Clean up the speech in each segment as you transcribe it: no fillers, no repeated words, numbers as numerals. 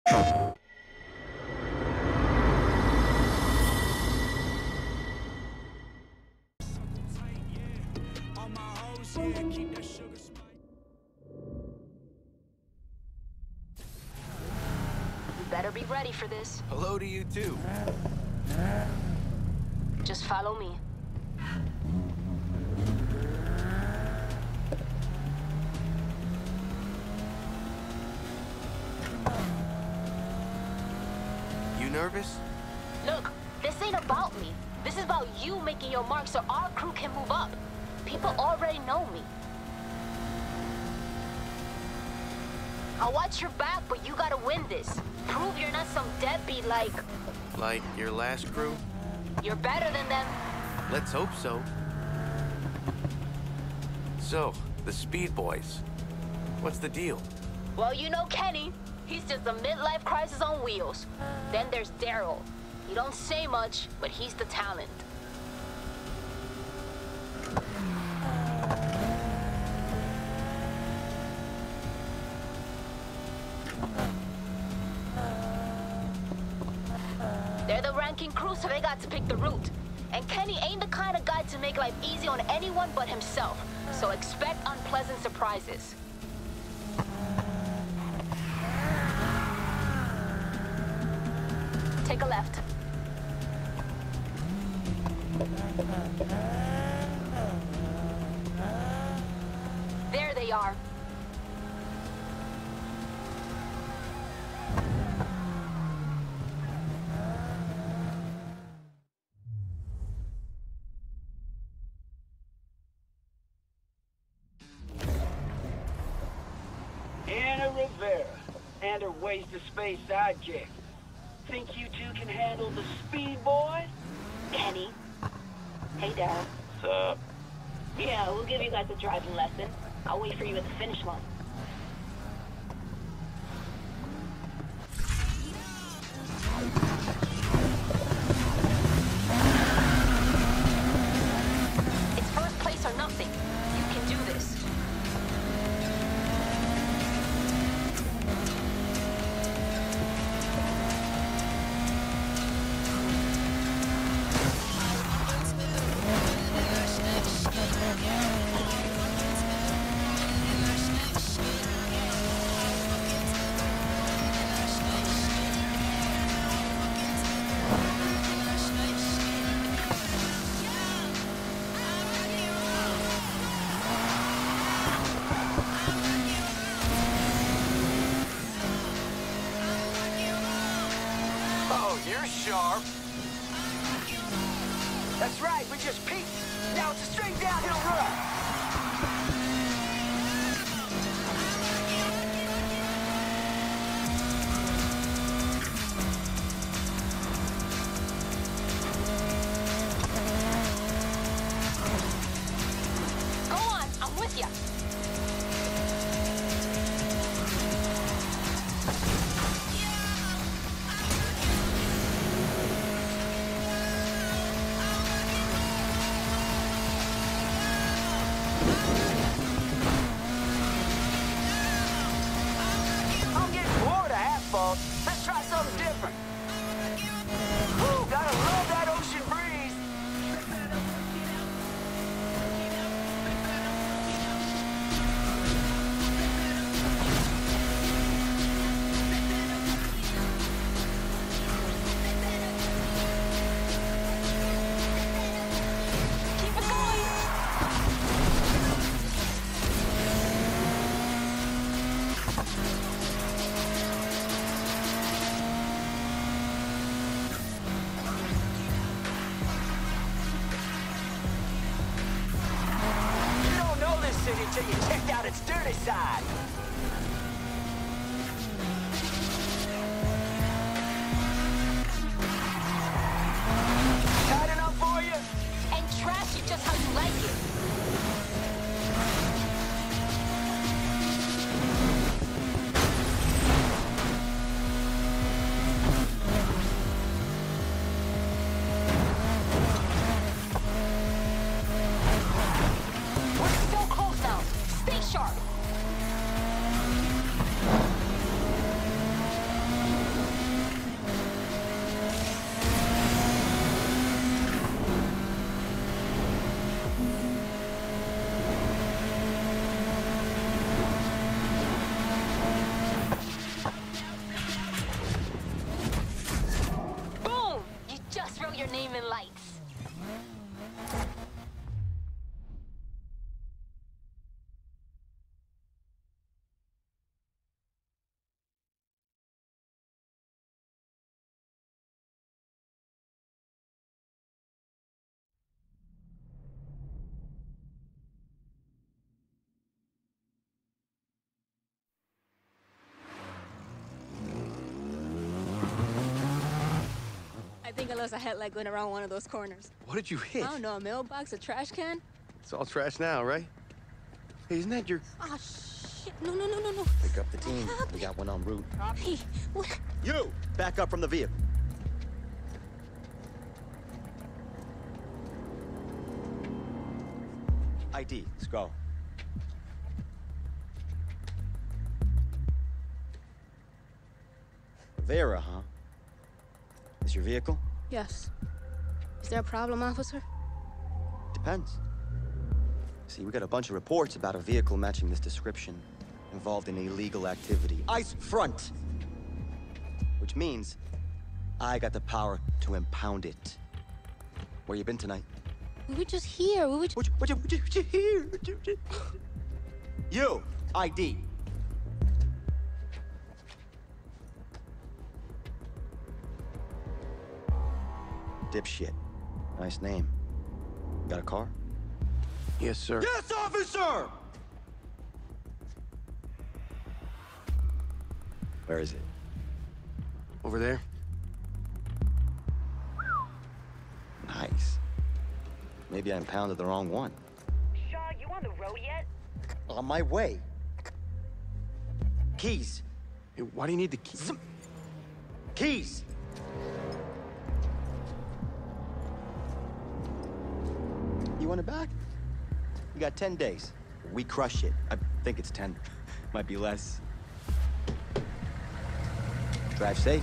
Better be ready for this. Hello to you too. Just follow me. You nervous? Look, this ain't about me. This is about you making your mark so our crew can move up. People already know me. I'll watch your back, but you gotta win this. Prove you're not some deadbeat like... Like your last crew? You're better than them. Let's hope so. So, the Speed Boys. What's the deal? Well, you know Kenny. He's just a midlife crisis on wheels. Then there's Daryl. He don't say much, but he's the talent. They're the ranking crew, so they got to pick the route. And Kenny ain't the kind of guy to make life easy on anyone but himself. So expect unpleasant surprises. Take a left. There they are. Anna Rivera and her waste-of-space sidekick. Think you two can handle the Speed Boys? Kenny. Hey, Daryl. What's up? Yeah, we'll give you guys a driving lesson. I'll wait for you at the finish line. It's first place or nothing. You can do this. Oh, you're sharp. That's right, we just peaked. Now it's a straight downhill run. Go on, I'm with ya. I'm getting bored of asphalt. Let's try something different. Ooh, gotta love that ocean breeze. Keep it going. You don't know this city till you check out its dirty side. Tight enough for you? And trash it just how you like it. We're still close now. Stay sharp. I think I lost a headlight going around one of those corners. What did you hit? I don't know, a mailbox, a trash can? It's all trash now, right? Hey, isn't that your... Ah, shit. No. Pick up the team. We got one en route. Hey, what? You! Back up from the vehicle. ID. Let's go. Vera, huh? Is your vehicle? Yes. Is there a problem, officer? Depends. See, we got a bunch of reports about a vehicle matching this description involved in illegal activity. ICE front! Which means I got the power to impound it. Where you been tonight? We were just here. We were just... What you here? You! ID. Dipshit. Nice name. Got a car? Yes, sir. Yes, officer! Where is it? Over there? Nice. Maybe I impounded the wrong one. Shaw, you on the road yet? On my way. Keys. Hey, why do you need the key? Keys! You want it back? You got 10 days. We crush it. I think it's 10. Might be less. Drive safe.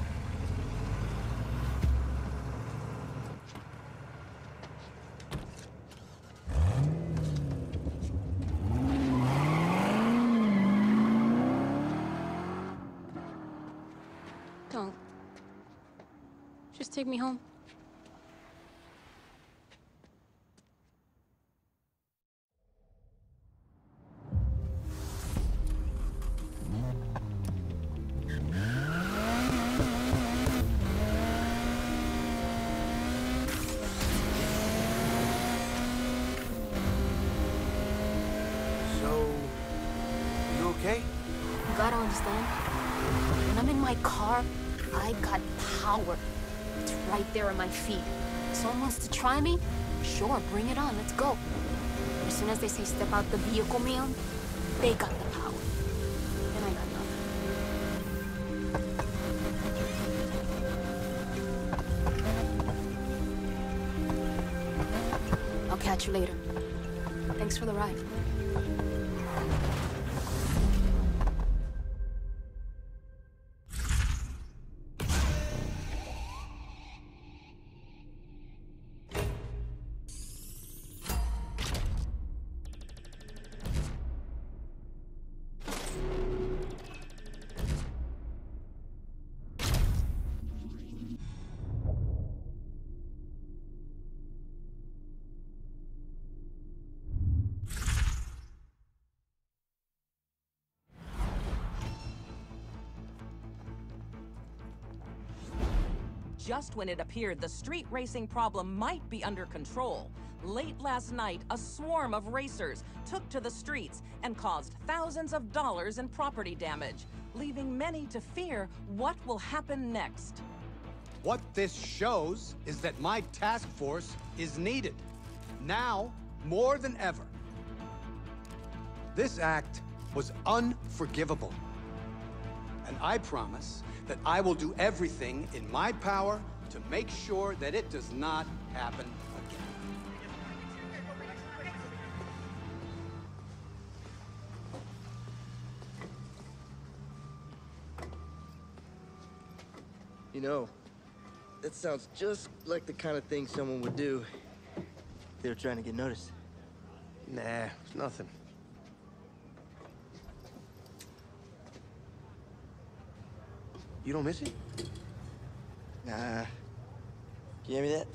Don't. Just take me home. Okay? You gotta understand, when I'm in my car, I got power. It's right there at my feet. Someone wants to try me? Sure, bring it on, let's go. But as soon as they say step out the vehicle, man, they got the power. And I got nothing. I'll catch you later. Thanks for the ride. Just when it appeared the street racing problem might be under control, late last night, a swarm of racers took to the streets and caused thousands of dollars in property damage, leaving many to fear what will happen next. What this shows is that my task force is needed, now more than ever. This act was unforgivable, and I promise that I will do everything in my power to make sure that it does not happen again. You know, that sounds just like the kind of thing someone would do if they were trying to get noticed. Nah, it's nothing. You don't miss it? Nah. Can you hand me that?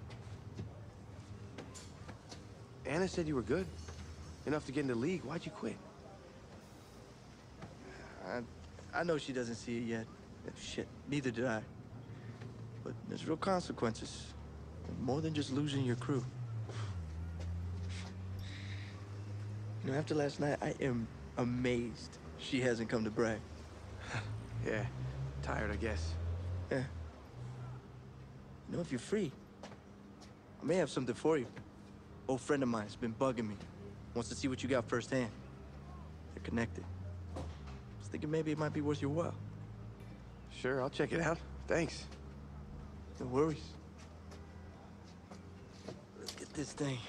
Anna said you were good. Enough to get in the league. Why'd you quit? I know she doesn't see it yet. Shit, neither did I. But there's real consequences. More than just losing your crew. You know, after last night, I am amazed she hasn't come to brag. Yeah. Tired, I guess. Yeah. You know, if you're free, I may have something for you. Old friend of mine's been bugging me. Wants to see what you got firsthand. They're connected. Just thinking maybe it might be worth your while. Sure, I'll check it out. Thanks. No worries. Let's get this thing.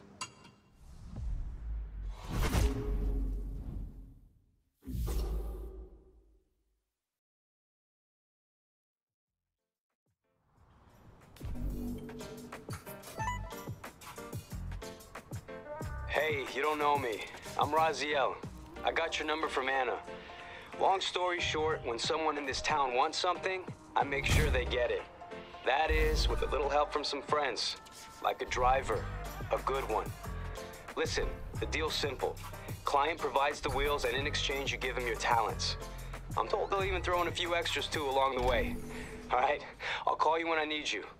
Hey, you don't know me. I'm Raziel. I got your number from Anna. Long story short, when someone in this town wants something, I make sure they get it. That is, with a little help from some friends. Like a driver. A good one. Listen, the deal's simple. Client provides the wheels, and in exchange you give him your talents. I'm told they'll even throw in a few extras too along the way. All right? I'll call you when I need you.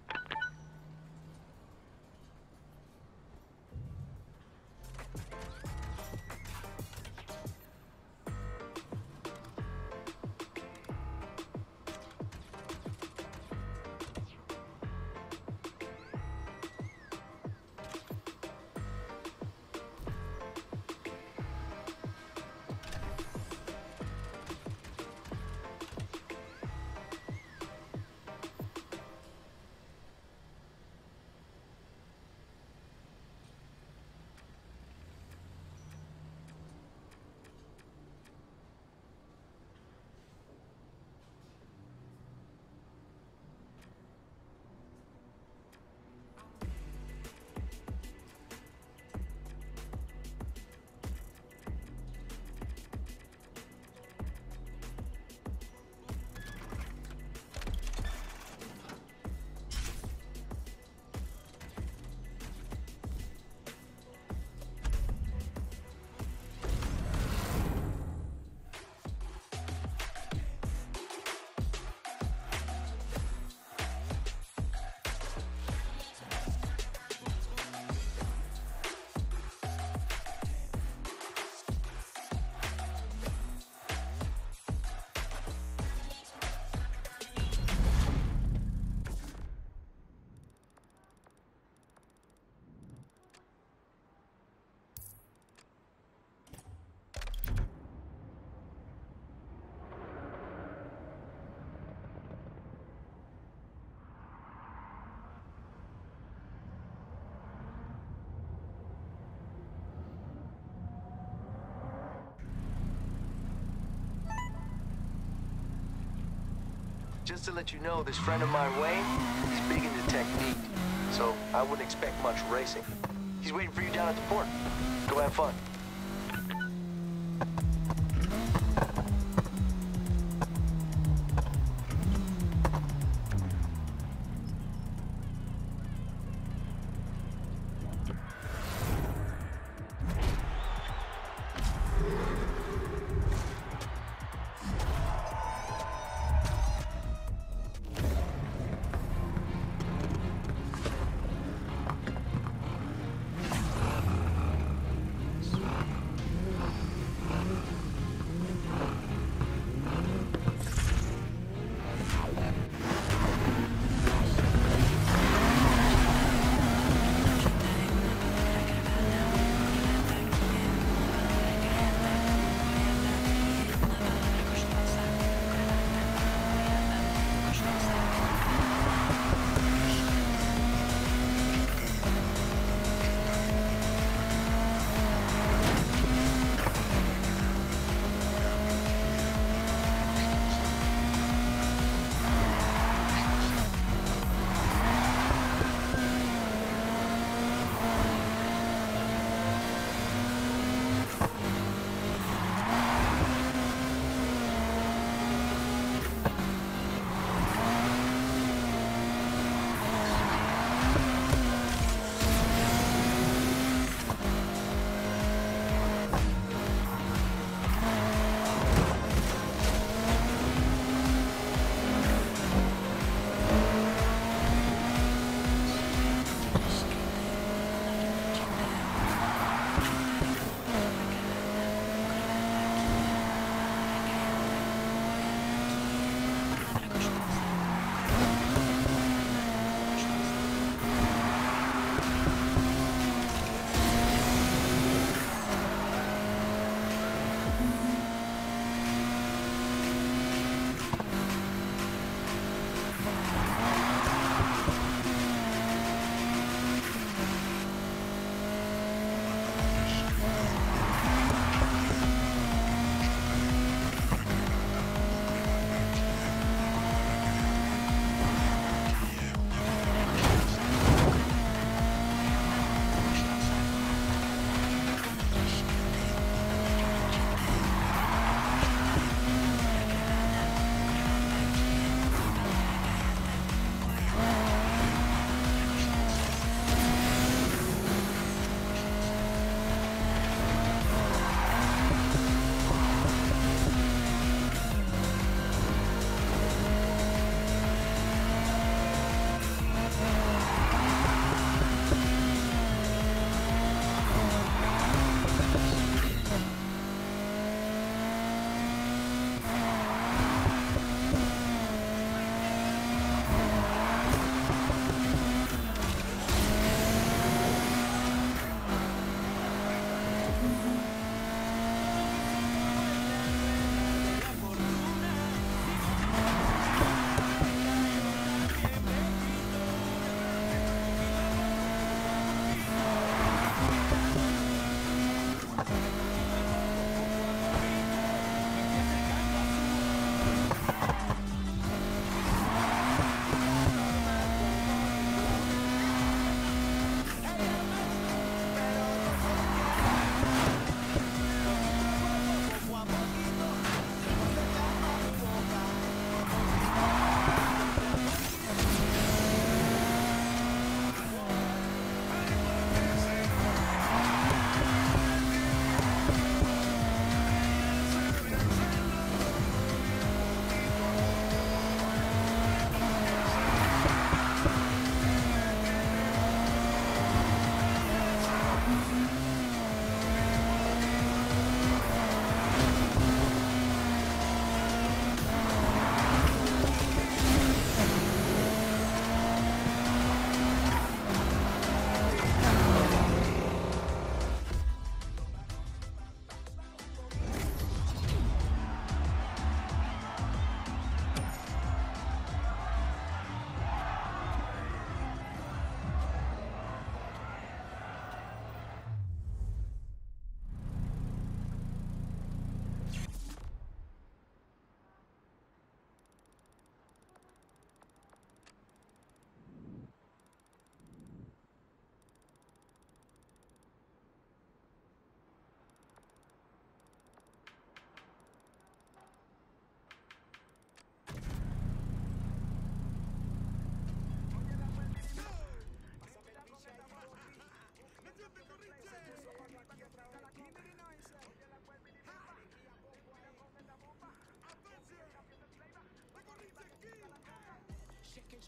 Just to let you know, this friend of mine, Wayne, he's big into technique, so I wouldn't expect much racing. He's waiting for you down at the port. Go have fun.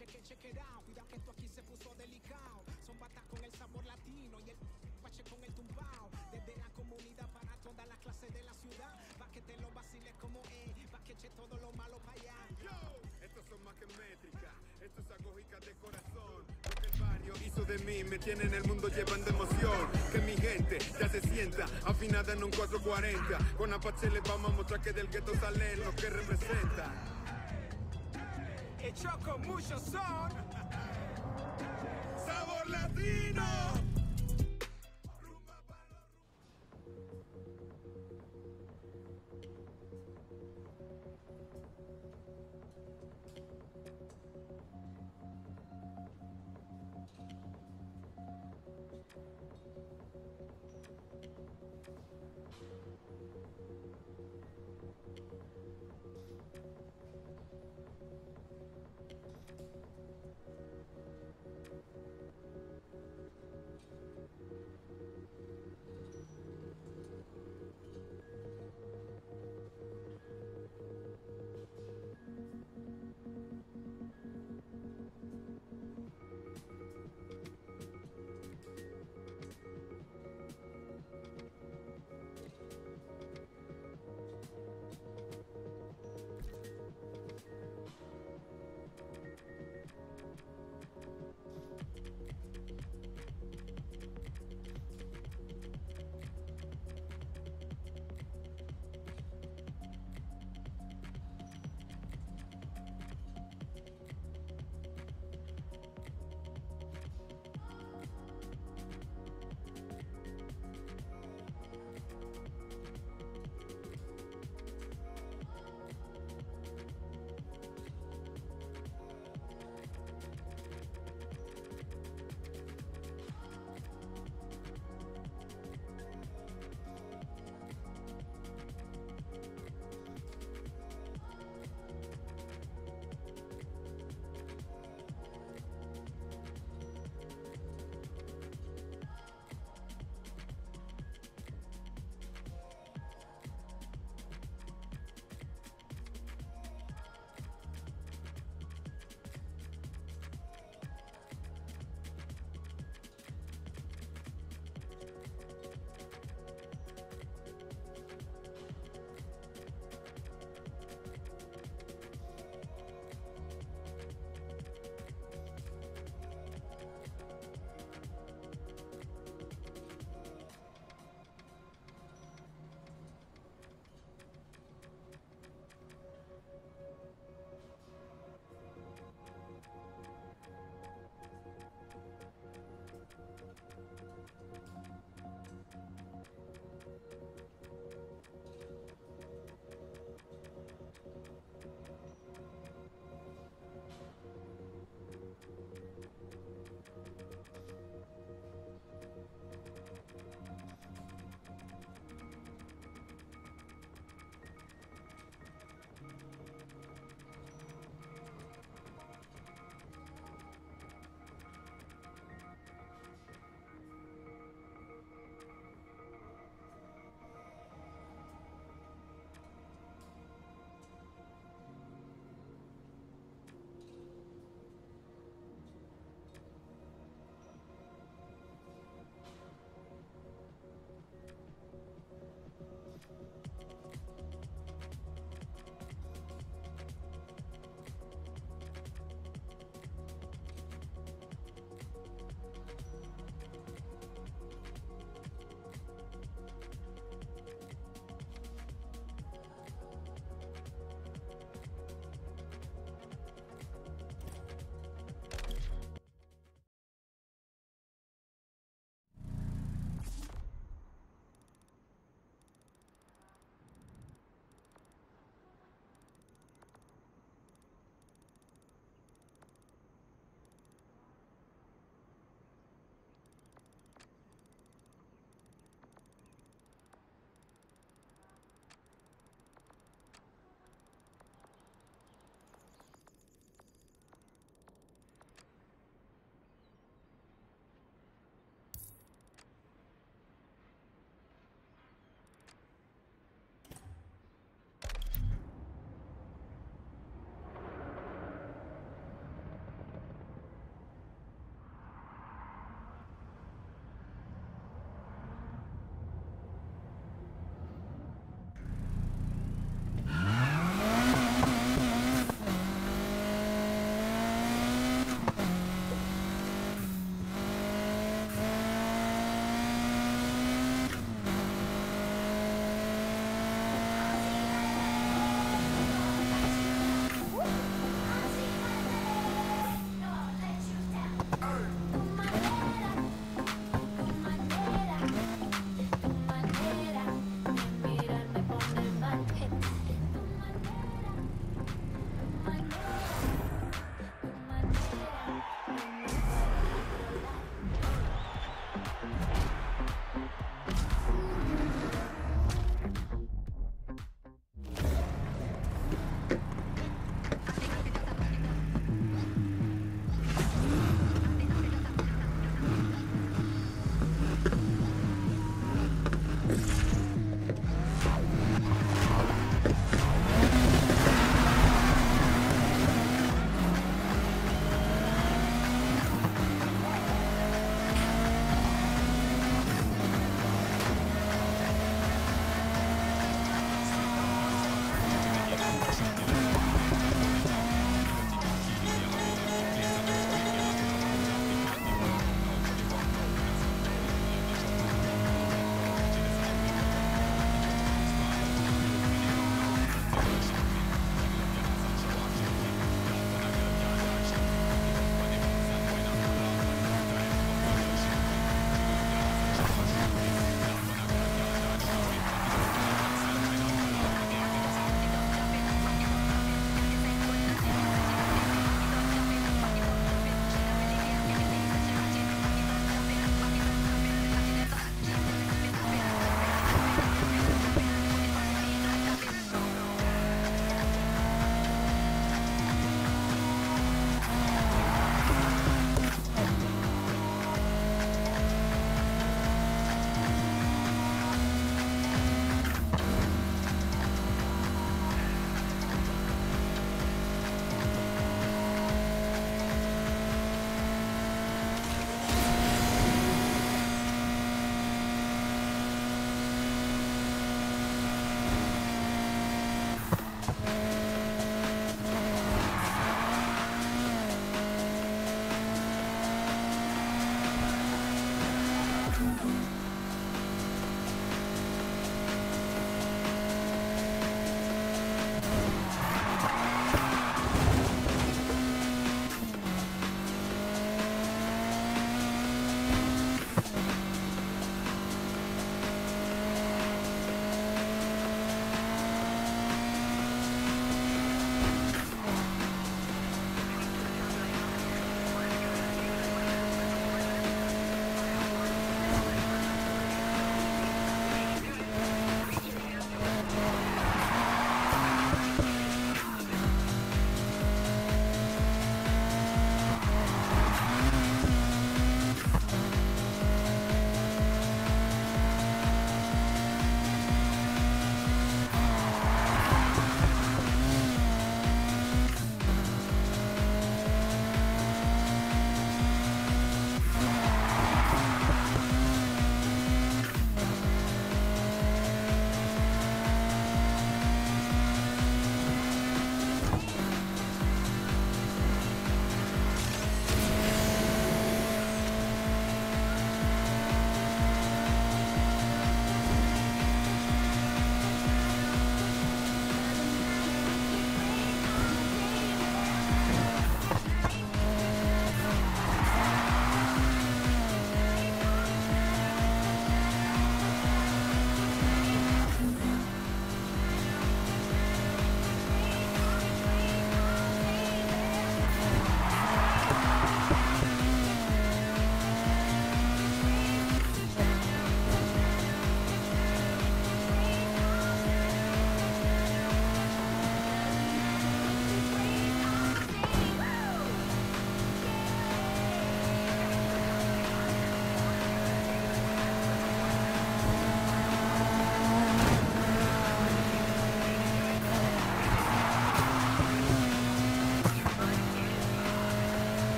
check it out. Cuidado que esto aquí se puso delicado. Son batas con el sabor latino y el pache con el tumbao. Desde la comunidad para todas las clases de la ciudad. Pa' que te lo vaciles como pa' que eche todo lo malo para allá. Yo, estos son más que métrica, esto es agógica de corazón. Lo que el barrio hizo de mí me tiene en el mundo llevando emoción. Que mi gente ya se sienta afinada en un 440. Con Apache les vamos a mostrar que del gueto sale lo que representa. Hecho con mucho son. ¡Sabor latino!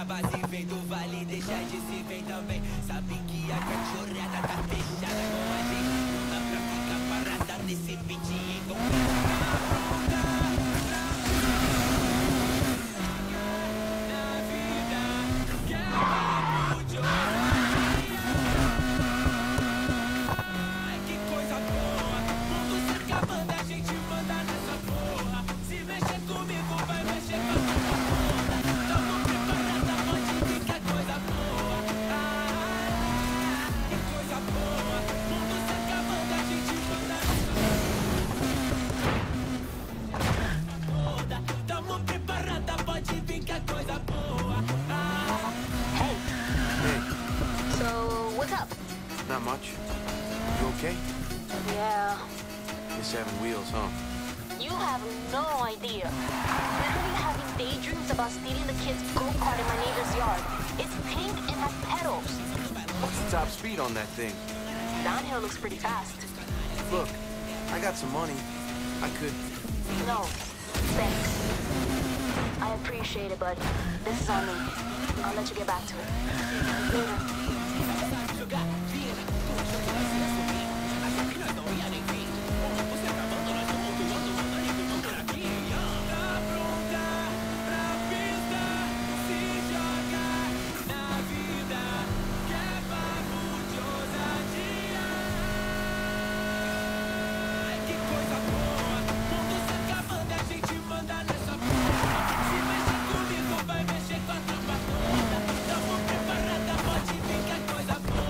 a base vem do vale, deixa de se vem também. Sabe que a cachorrada tá fechada com a gente. Não dá pra ficar parada nesse beat, então Not much. You okay? Yeah. Miss having wheels, huh? You have no idea. Literally having daydreams about stealing the kid's go-kart in my neighbor's yard. It's pink and has pedals. What's the top speed on that thing? Downhill looks pretty fast. Look, I got some money. I could... No, thanks. I appreciate it, but this is on me. I'll let you get back to it. Later. coisa boa.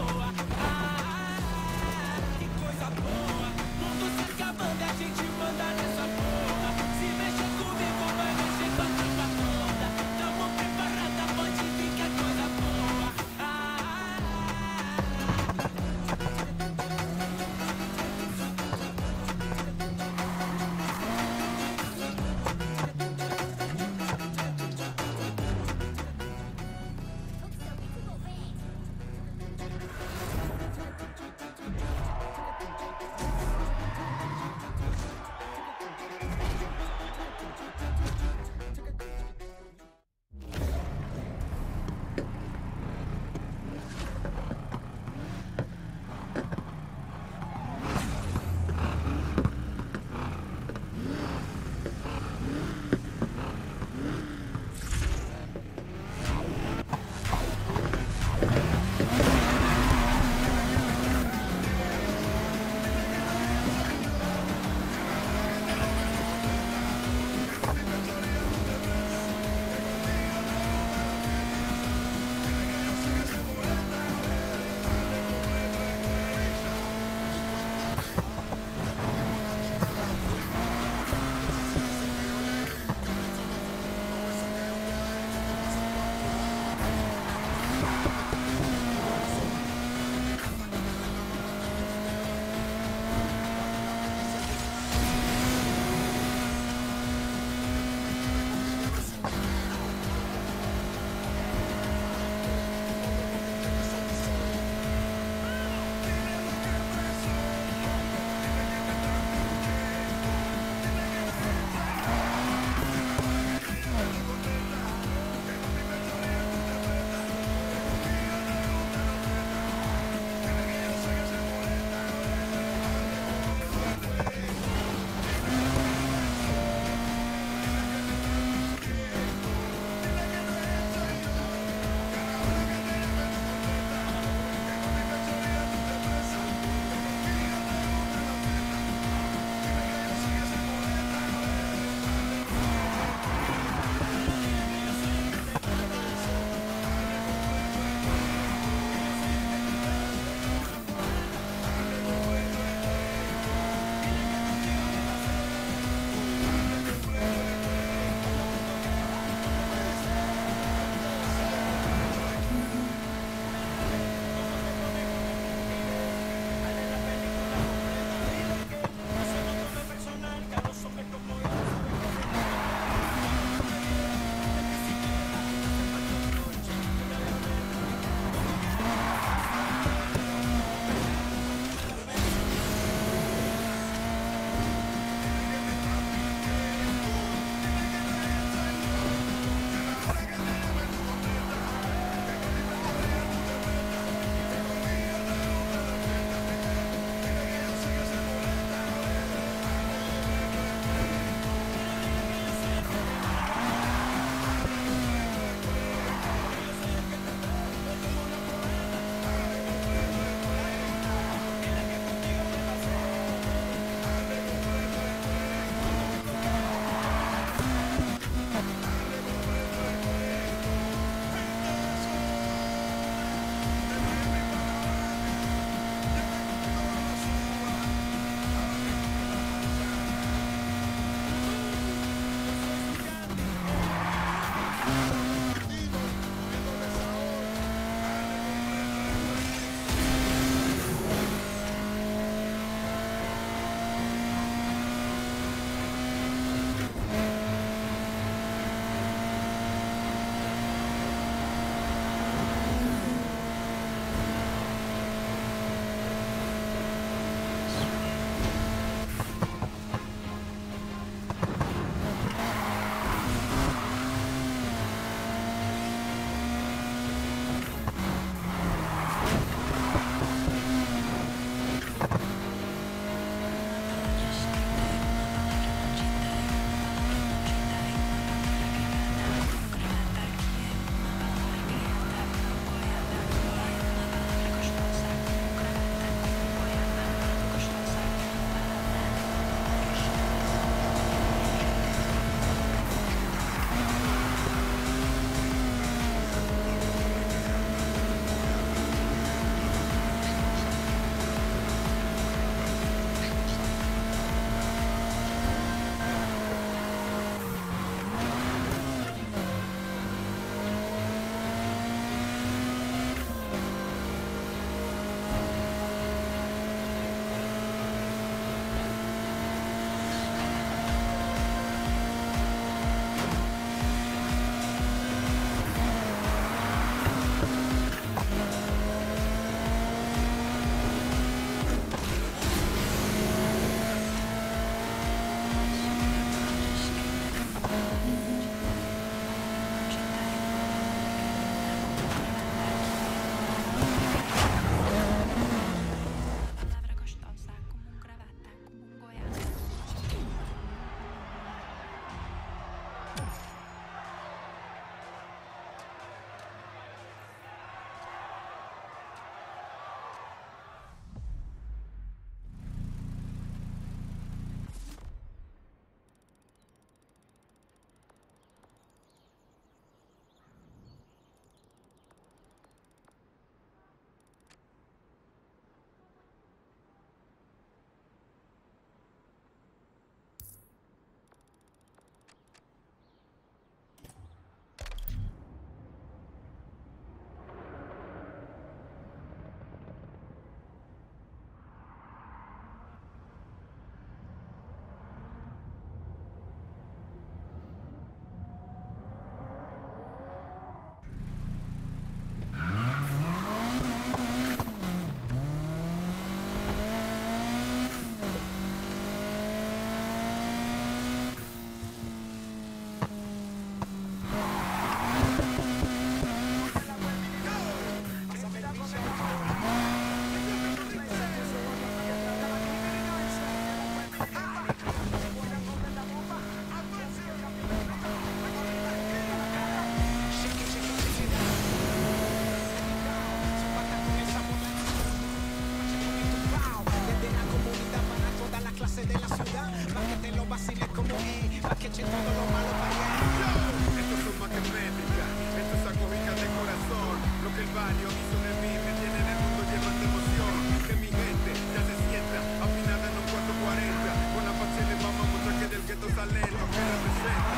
pa' que echen todo lo malo para allá. Estos son más que métricas, esto es acogida de corazón. Lo que el barrio hizo de mí me tiene en el mundo lleno de emoción. Que mi gente ya se sienta afinada en un 440. Con la pasión le vamos a mostrar que del gueto sale lo que representa.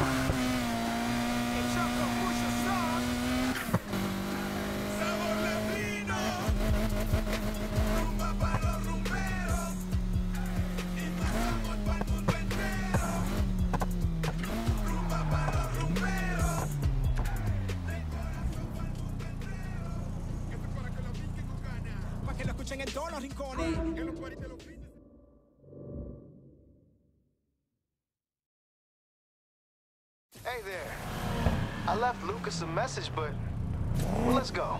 El Choco puso son. Sabor latino, rumba para los rumberos. Y pasamos para el mundo entero. Rumba para los rumberos. De corazón para el mundo entero. Esto es para que lo piquen con ganas. Pa' que lo escuchen en todos los rincones. En los paris de los fines. Hey there. I left Lucas a message, but well, let's go.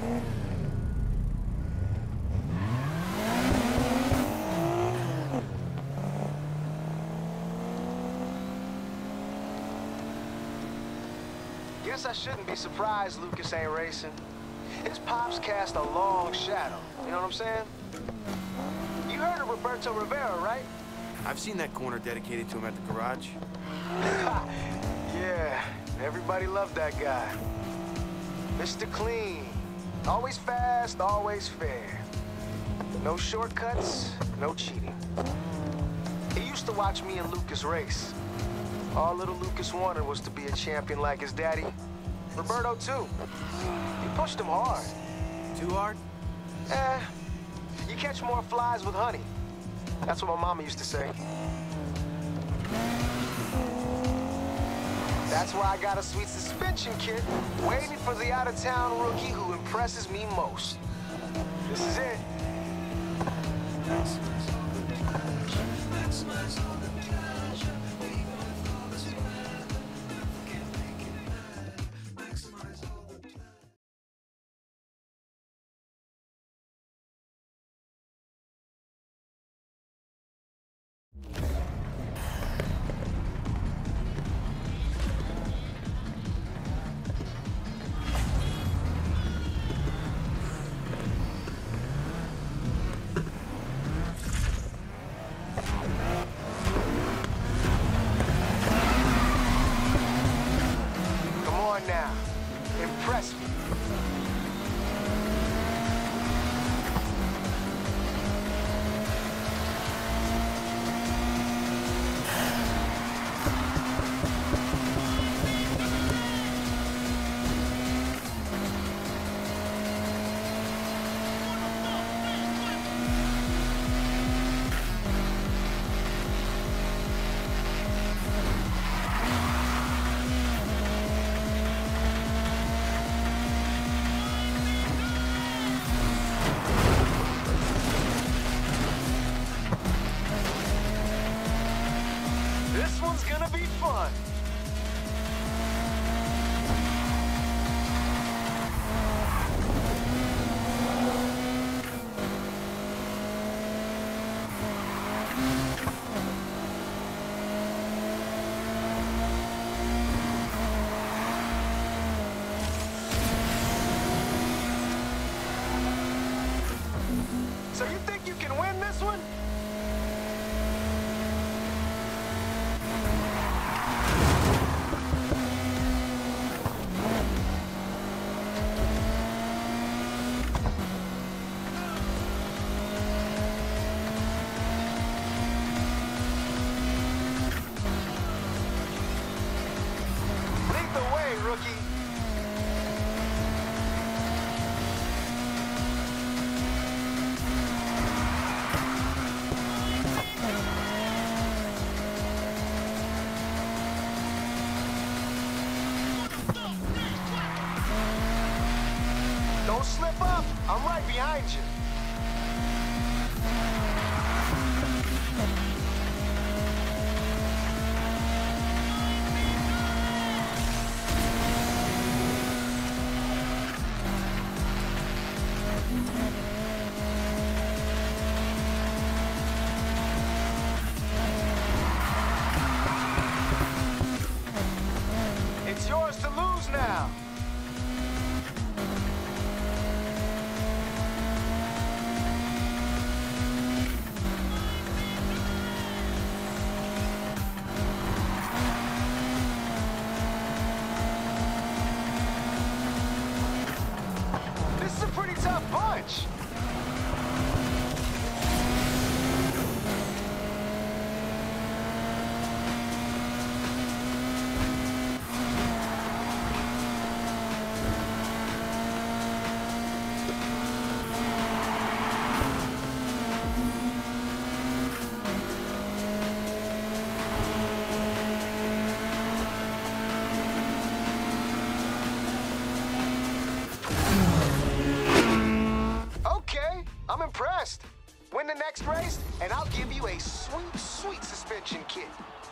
Guess I shouldn't be surprised Lucas ain't racing. His pops cast a long shadow, you know what I'm saying? You heard of Roberto Rivera, right? I've seen that corner dedicated to him at the garage. Yeah, everybody loved that guy. Mr. Clean. Always fast, always fair. No shortcuts, no cheating. He used to watch me and Lucas race. All little Lucas wanted was to be a champion like his daddy. Roberto, too. He pushed him hard. Too hard? You catch more flies with honey. That's what my mama used to say. That's why I got a sweet suspension kit, waiting for the out-of-town rookie who impresses me most. This is it. Now, impress me. This one's gonna be fun. So you think you can win this one? Lead the way, rookie. Don't slip up. I'm right behind you. It's yours to lose now. test. Win the next race, and I'll give you a sweet, sweet suspension kit.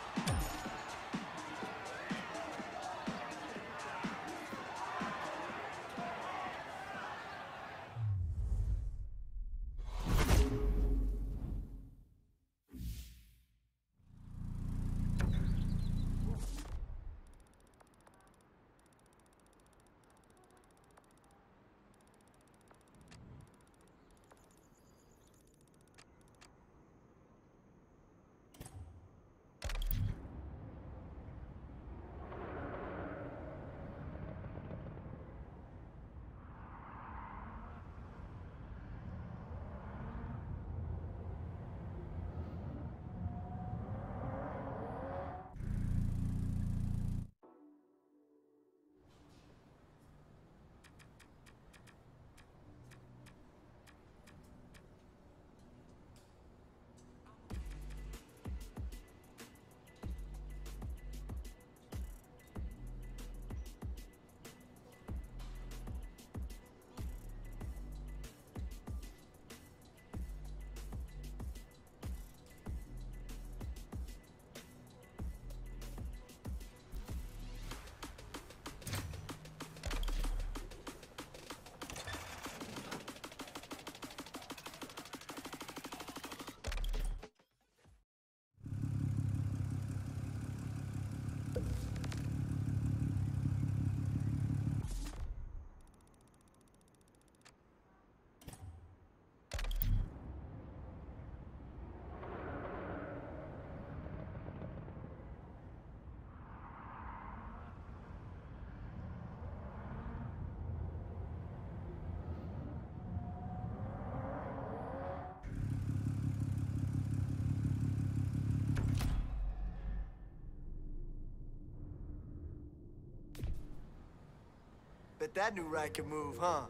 Bet that new ride can move, huh?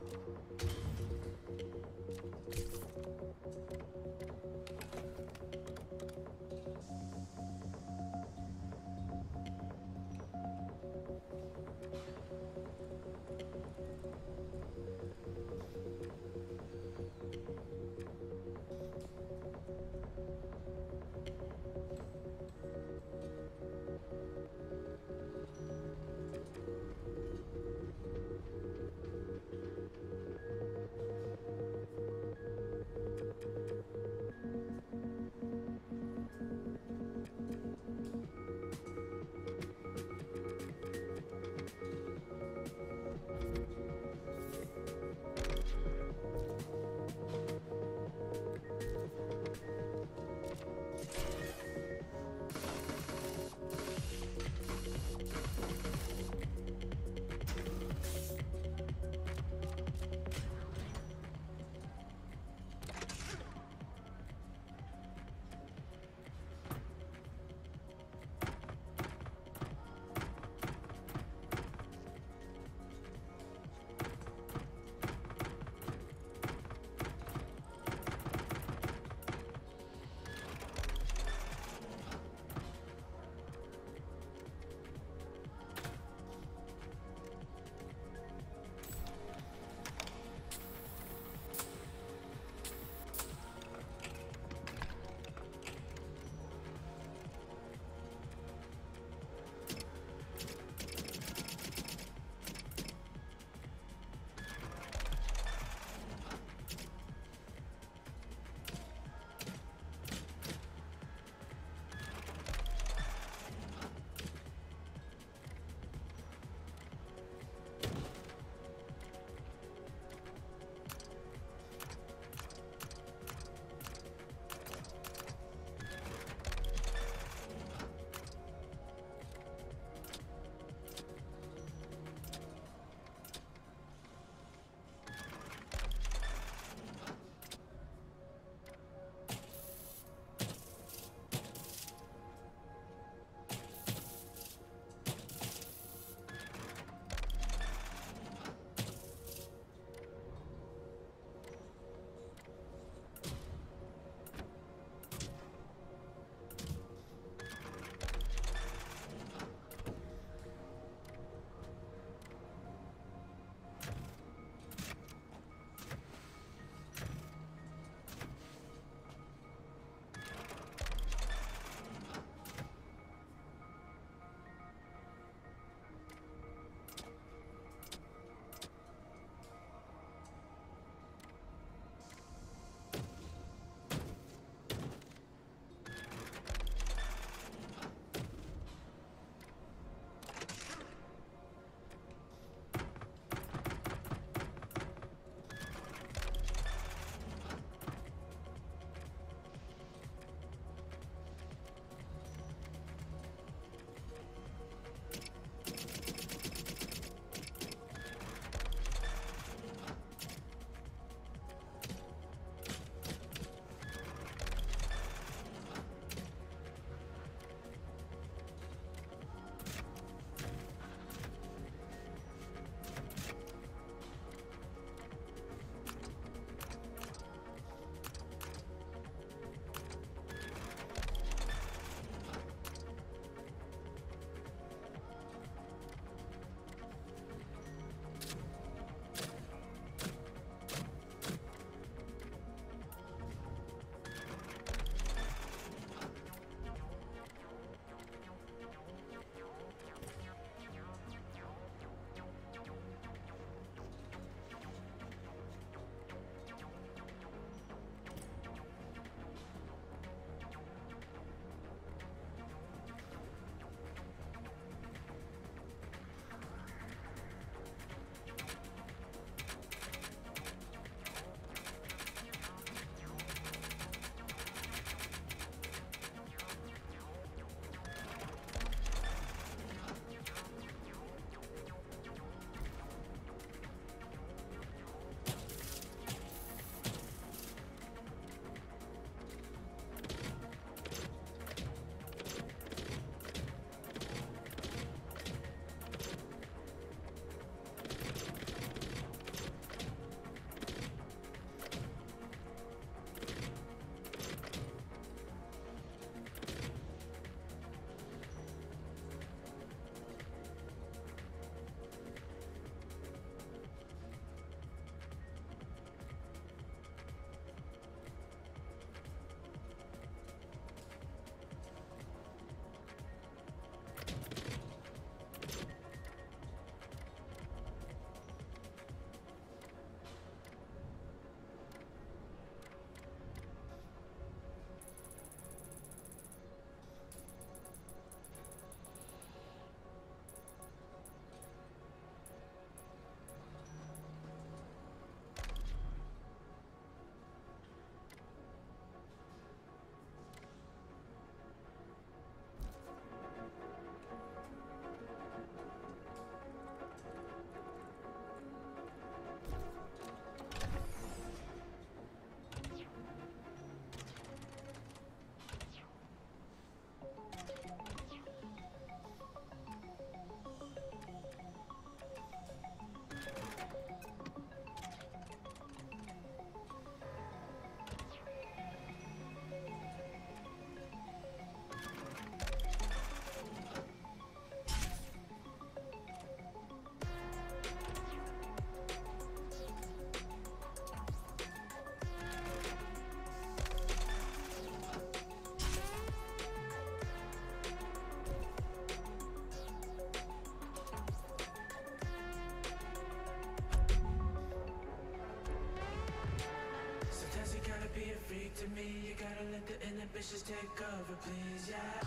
take over, please, yeah.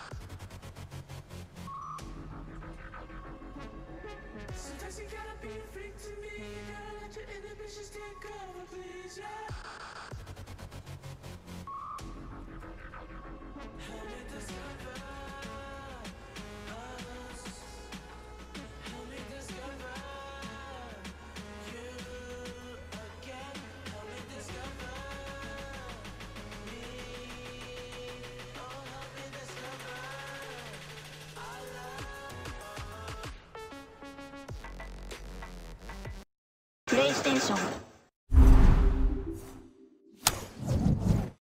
Sometimes you gotta be a freak to me. You gotta let your inhibitions take over, please, yeah. Help me discover us. Help me discover you again. Help me discover me. Oh, help me discover our love. プレイステーション